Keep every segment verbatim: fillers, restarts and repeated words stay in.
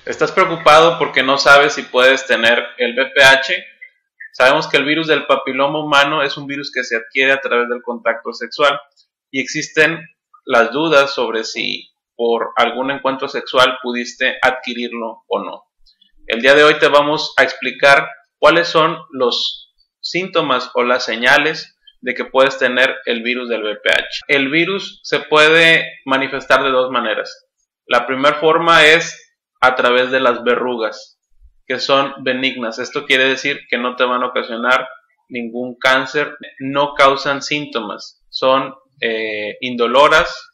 ¿Estás preocupado porque no sabes si puedes tener el V P H? Sabemos que el virus del papiloma humano es un virus que se adquiere a través del contacto sexual y existen las dudas sobre si por algún encuentro sexual pudiste adquirirlo o no. El día de hoy te vamos a explicar cuáles son los síntomas o las señales de que puedes tener el virus del V P H. El virus se puede manifestar de dos maneras. La primera forma es a través de las verrugas, que son benignas. Esto quiere decir que no te van a ocasionar ningún cáncer, no causan síntomas, son eh, indoloras,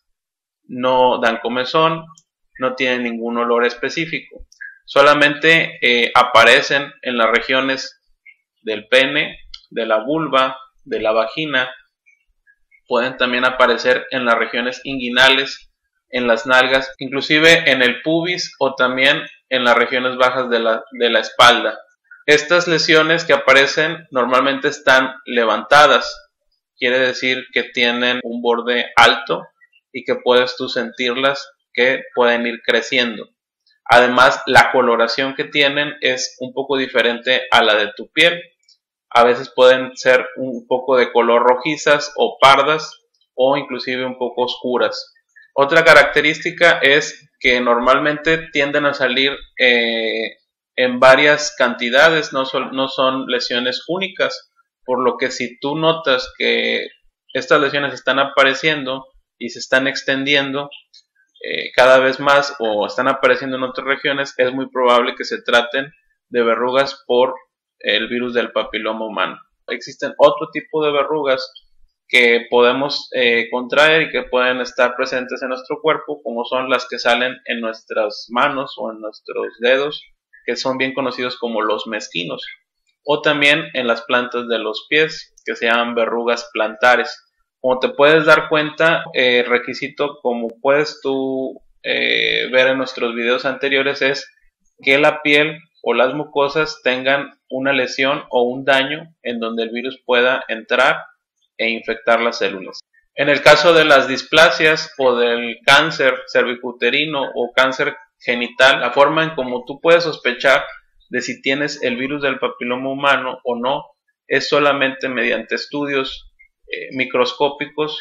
no dan comezón, no tienen ningún olor específico. Solamente eh, aparecen en las regiones del pene, de la vulva, de la vagina. Pueden también aparecer en las regiones inguinales, en las nalgas, inclusive en el pubis o también en las regiones bajas de la, de la espalda. Estas lesiones que aparecen normalmente están levantadas, quiere decir que tienen un borde alto y que puedes tú sentirlas que pueden ir creciendo. Además, la coloración que tienen es un poco diferente a la de tu piel. A veces pueden ser un poco de color rojizas o pardas o inclusive un poco oscuras. Otra característica es que normalmente tienden a salir eh, en varias cantidades, no son, no son lesiones únicas, por lo que si tú notas que estas lesiones están apareciendo y se están extendiendo eh, cada vez más o están apareciendo en otras regiones, es muy probable que se traten de verrugas por el virus del papiloma humano. Existen otro tipo de verrugas que podemos eh, contraer y que pueden estar presentes en nuestro cuerpo, como son las que salen en nuestras manos o en nuestros dedos, que son bien conocidos como los mezquinos, o también en las plantas de los pies, que se llaman verrugas plantares. Como te puedes dar cuenta, el eh, requisito, como puedes tú eh, ver en nuestros videos anteriores, es que la piel o las mucosas tengan una lesión o un daño en donde el virus pueda entrar e infectar las células. En el caso de las displasias o del cáncer cervicuterino o cáncer genital, la forma en como tú puedes sospechar de si tienes el virus del papiloma humano o no es solamente mediante estudios eh, microscópicos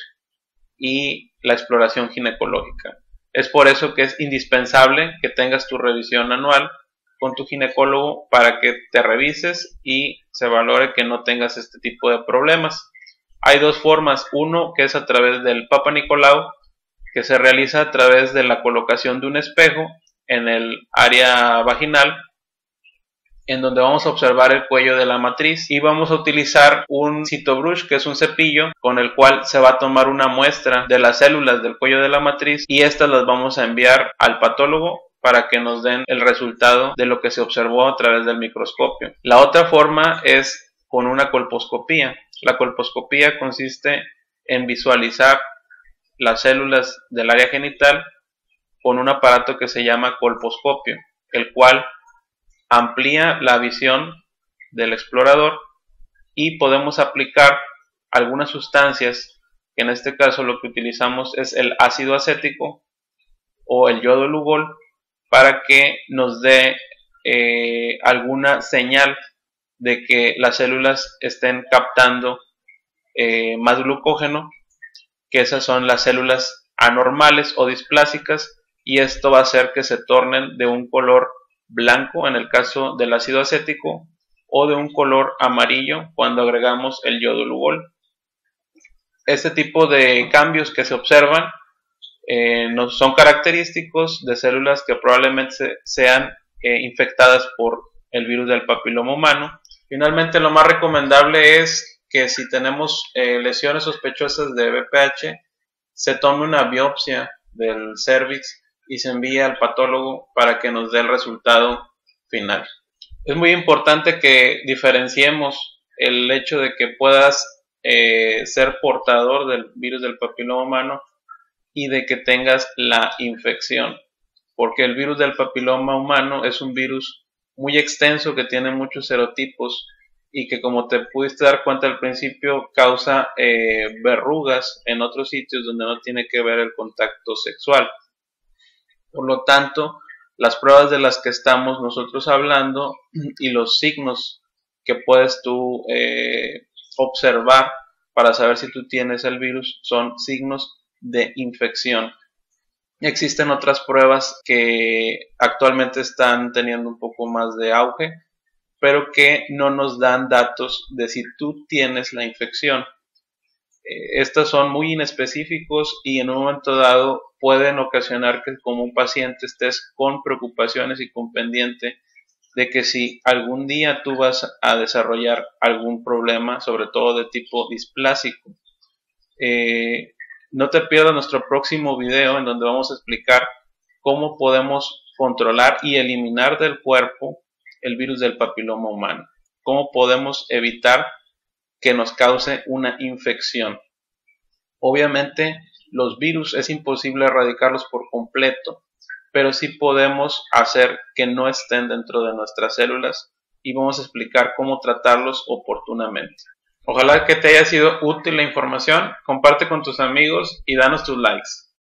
y la exploración ginecológica. Es por eso que es indispensable que tengas tu revisión anual con tu ginecólogo para que te revises y se valore que no tengas este tipo de problemas. Hay dos formas, uno que es a través del Papa Nicolau, que se realiza a través de la colocación de un espejo en el área vaginal, en donde vamos a observar el cuello de la matriz y vamos a utilizar un cytobrush, que es un cepillo con el cual se va a tomar una muestra de las células del cuello de la matriz y estas las vamos a enviar al patólogo para que nos den el resultado de lo que se observó a través del microscopio. La otra forma es con una colposcopía. La colposcopía consiste en visualizar las células del área genital con un aparato que se llama colposcopio, el cual amplía la visión del explorador y podemos aplicar algunas sustancias, que en este caso lo que utilizamos es el ácido acético o el yodo lugol, para que nos dé eh, alguna señal de que las células estén captando eh, más glucógeno, que esas son las células anormales o displásicas, y esto va a hacer que se tornen de un color blanco en el caso del ácido acético o de un color amarillo cuando agregamos el yodo lugol. Este tipo de cambios que se observan eh, no son característicos de células que probablemente sean eh, infectadas por el virus del papiloma humano. Finalmente, lo más recomendable es que si tenemos eh, lesiones sospechosas de V P H, se tome una biopsia del cervix y se envíe al patólogo para que nos dé el resultado final. Es muy importante que diferenciemos el hecho de que puedas eh, ser portador del virus del papiloma humano y de que tengas la infección, porque el virus del papiloma humano es un virus muy extenso que tiene muchos serotipos y que, como te pudiste dar cuenta al principio, causa eh, verrugas en otros sitios donde no tiene que ver el contacto sexual. Por lo tanto, las pruebas de las que estamos nosotros hablando y los signos que puedes tú eh, observar para saber si tú tienes el virus son signos de infección. Existen otras pruebas que actualmente están teniendo un poco más de auge, pero que no nos dan datos de si tú tienes la infección. Eh, estas son muy inespecíficos y en un momento dado pueden ocasionar que como un paciente estés con preocupaciones y con pendiente de que si algún día tú vas a desarrollar algún problema, sobre todo de tipo displásico. Eh, no te pierdas nuestro próximo video en donde vamos a explicar cómo podemos controlar y eliminar del cuerpo el virus del papiloma humano. Cómo podemos evitar que nos cause una infección. Obviamente los virus es imposible erradicarlos por completo, pero sí podemos hacer que no estén dentro de nuestras células y vamos a explicar cómo tratarlos oportunamente. Ojalá que te haya sido útil la información, comparte con tus amigos y danos tus likes.